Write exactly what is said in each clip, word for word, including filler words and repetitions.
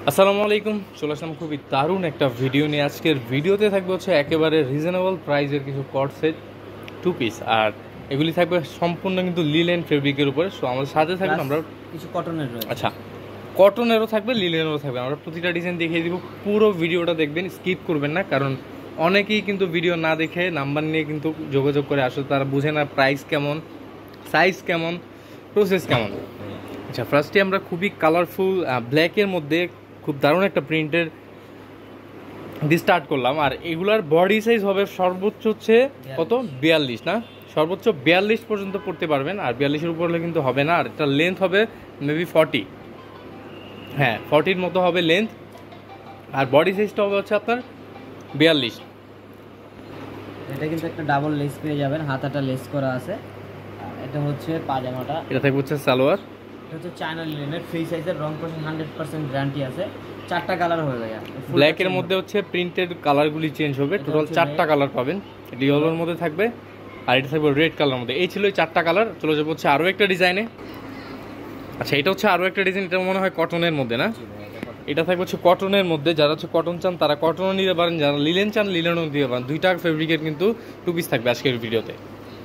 আসসালামু আলাইকুম, চলে আসলাম খুবই দারুণ একটা ভিডিও নিয়ে। আজকের ভিডিওতে থাকবে হচ্ছে একেবারে রিজনেবল প্রাইসের কিছু কট সেট টু পিস, আর এগুলি থাকবে সম্পূর্ণ কিন্তু লিলেন ফেব্রিকের উপরে। সো আমাদের সাথে থাকবে আমরা কিছু কটনের রয়েছে। আচ্ছা, কটনেরও থাকবে, লিলেনেরও থাকবে। আমরা প্রতিটা ডিজাইন দেখিয়ে দিব, পুরো ভিডিওটা দেখবেন, স্কিপ করবেন না, কারণ অনেকেই কিন্তু ভিডিও না দেখে নাম্বার নিয়ে কিন্তু যোগাযোগ করে, আসলে তারা বুঝে না প্রাইস কেমন, সাইজ কেমন, প্রসেস কেমন। আচ্ছা, ফার্স্টে আমরা খুবই কালারফুল ব্ল্যাকের মধ্যে খুব দারুণ একটা প্রিন্টের দিয়ে স্টার্ট করলাম। আর এগুলার বডি সাইজ হবে সর্বোচ্চ হচ্ছে কত, বিয়াল্লিশ না, সর্বোচ্চ বিয়াল্লিশ পর্যন্ত পড়তে পারবেন। আর বিয়াল্লিশের উপর হলে কিন্তু হবে না। আর এটা লেন্থ হবে মেবি ফর্টি, হ্যাঁ ফর্টির মতো হবে লেন্থ। আর বডি সাইজটা হবে হচ্ছে আপনার বিয়াল্লিশ। এটা কিন্তু একটা ডাবল লেস পেয়ে যাবেন, হাতাটা লেস করা আছে। এটা হচ্ছে পাজামাটা, এটা থাকবে হচ্ছে সালোয়ার। এটা হচ্ছে চায়না লিনেনের ফ্রি সাইজের, রং কষে হান্ড্রেড পার্সেন্ট গ্যারান্টি আছে। চারটা কালার হয়ে যায়, ব্ল্যাকের মধ্যে হচ্ছে প্রিন্টেড কালারগুলি চেঞ্জ হবে, টোটাল চারটা কালার পাবেন। এটা ইয়েলোর মধ্যে থাকবে, আর এটা থাকবে রেড কালার মধ্যে। এই ছিল এই চারটা কালার। চলে যাবো হচ্ছে আরও একটা ডিজাইনে। আচ্ছা, এটা হচ্ছে আরও একটা ডিজাইন, এটা মনে হয় কটনের মধ্যে না, এটা থাকবে হচ্ছে কটনের মধ্যে। যারা হচ্ছে কটন চান তারা কটনও নিতে পারেন, যারা লিলেন চান লিলেনও দিতে পারেন। দুইটা ফেব্রিকের কিন্তু টু পিস থাকবে আজকের ভিডিওতে।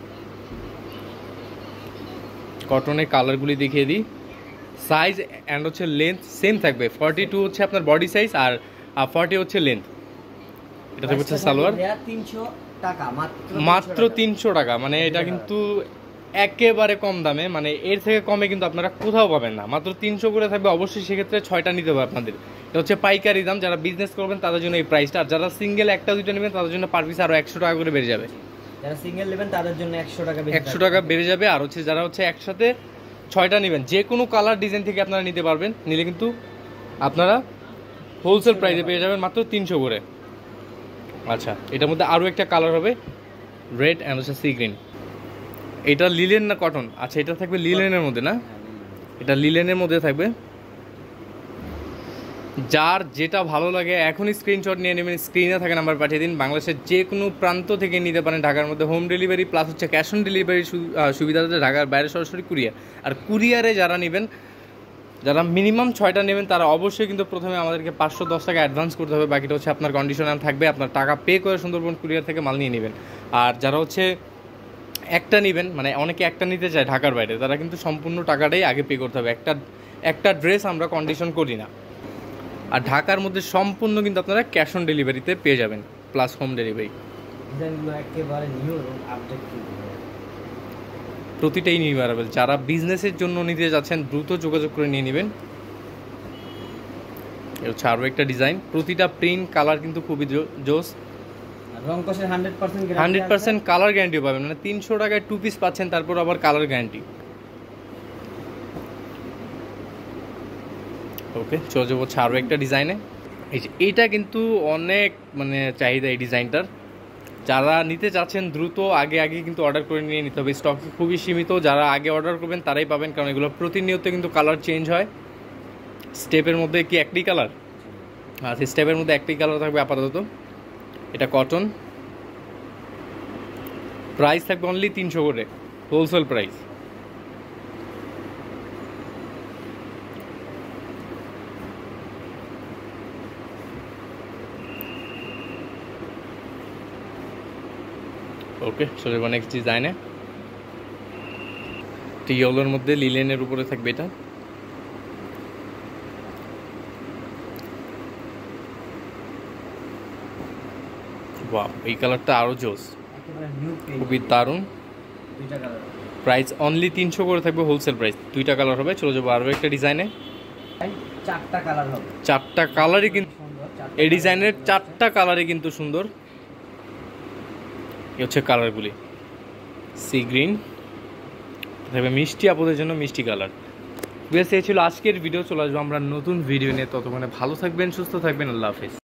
কটনের কালারগুলি দেখিয়ে দিই। সাইজ অ্যান্ড হচ্ছে লেন্থ সেম থাকবে, ফর্টি টু হচ্ছে আপনার বডি সাইজ, আর ফর্টি হচ্ছে লেন্থ। এটা থাকবে হচ্ছে সালোয়ার, তিনশো টাকা মাত্র তিনশো টাকা। মানে এটা কিন্তু একেবারে কম দামে, মানে এর থেকে কমে কিন্তু আপনারা কোথাও পাবেন না। মাত্র তিনশো করে থাকবে, অবশ্যই সেক্ষেত্রে ছয়টা নিতে হবে আপনাদের। এটা হচ্ছে পাইকারি দাম, যারা বিজনেস করবেন তাদের জন্য এই প্রাইসটা। আর যারা সিঙ্গেল একটা দুইটা নেবেন তাদের জন্য পার পিস আরও একশো টাকা করে বেড়ে যাবে। যারা সিঙ্গেল নেবেন তাদের জন্য একশো টাকা একশো টাকা বেড়ে যাবে। আর হচ্ছে যারা হচ্ছে একসাথে ছয়টা নেবেন, যে কোনো কালার ডিজাইন থেকে আপনারা নিতে পারবেন, নিলে কিন্তু আপনারা হোলসেল প্রাইসে পেয়ে যাবেন মাত্র তিনশো করে। আচ্ছা, এটার মধ্যে আরও একটা কালার হবে রেড অ্যান্ড হচ্ছে সি গ্রিন। এটা লিলেন না কটন? আচ্ছা, এটা থাকবে লিলেনের মধ্যে না, এটা লিলেনের মধ্যে থাকবে। যার যেটা ভালো লাগে এখনই স্ক্রিনশট নিয়ে নেবেন, স্ক্রিনে থাকে নাম্বার পাঠিয়ে দিন। বাংলাদেশের যে কোনো প্রান্ত থেকে নিতে পারেন, ঢাকার মধ্যে হোম ডেলিভারি প্লাস হচ্ছে ক্যাশ অন ডেলিভারি সুবিধা আছে, ঢাকার বাইরে সরাসরি কুরিয়ার। আর কুরিয়ারে যারা নেবেন, যারা মিনিমাম ছয়টা নেবেন, তারা অবশ্যই কিন্তু প্রথমে আমাদেরকে পাঁচশো দশ টাকা অ্যাডভান্স করতে হবে। বাকিটা হচ্ছে আপনার কন্ডিশনাল থাকবে, আপনার টাকা পে করে সুন্দরবন কুরিয়ার থেকে মাল নিয়ে নেবেন। আর যারা হচ্ছে একটা নেবেন, মানে অনেকে একটা নিতে চায় ঢাকার বাইরে, তারা কিন্তু সম্পূর্ণ টাকাটাই আগে পে করতে হবে। একটা একটা ড্রেস আমরা কন্ডিশন করি না। আর ঢাকার মধ্যে সম্পূর্ণ কিন্তু আপনারা ক্যাশ অন ডেলিভারিতে পেয়ে যাবেন, প্লাস হোম ডেলিভারি। প্রতিটাই নিউ অ্যারাইভেল। যারা বিজনেসের জন্য নিতে যাচ্ছেন দ্রুত যোগাযোগ করে নিয়ে নেবেন। এ হচ্ছে আরও একটা ডিজাইন, প্রতিটা প্রিন্ট কালার কিন্তু খুবই জোস। হান্ড্রেড পার্সেন্ট কালার গ্যারান্টি পাবেন, মানে তিনশো টাকায় টু পিস পাচ্ছেন, তারপর আবার কালার গ্যারান্টি। ওকে, চলে যাবো হচ্ছে আরও একটা ডিজাইনে। এই যে এইটা কিন্তু অনেক মানে চাহিদা এই ডিজাইনটার। যারা নিতে চাচ্ছেন দ্রুত আগে আগে কিন্তু অর্ডার করে নিয়ে নিতে হবে, স্টক খুবই সীমিত। যারা আগে অর্ডার করবেন তারাই পাবেন, কারণ এগুলো প্রতিনিয়ত কিন্তু কালার চেঞ্জ হয়। স্টেপের মধ্যে কি একটি কালার? আচ্ছা, স্টেপের মধ্যে একটি কালার থাকবে আপাতত। এটা কটন, প্রাইস থাকবে অনলি তিনশো করে, হোলসেল প্রাইস। ওকে, চলে যাবো নেক্সট ডিজাইনে। ইয়েলোর মধ্যে লিলেনের উপরে থাকবে এটা। ওয়াও, এই কালারটা আরো জোস, খুবই দারুণ। প্রাইস অনলি তিনশো করে থাকবে, হোলসেল প্রাইস। দুইটা কালার হবে। চলে যাবো আরও একটা ডিজাইনে। চারটা কালার হবে, চারটা কালারই কিন্তু এই ডিজাইনের চারটা কালারই কিন্তু সুন্দর। এই হচ্ছে কালারগুলি, সি গ্রিন থাকবে, মিষ্টি আপুদের জন্য মিষ্টি কালার। বেশ, এই ছিল আজকের ভিডিও। চলে আসবো আমরা নতুন ভিডিও নিয়ে, ততক্ষণে ভালো থাকবেন, সুস্থ থাকবেন, আল্লাহ হাফেজ।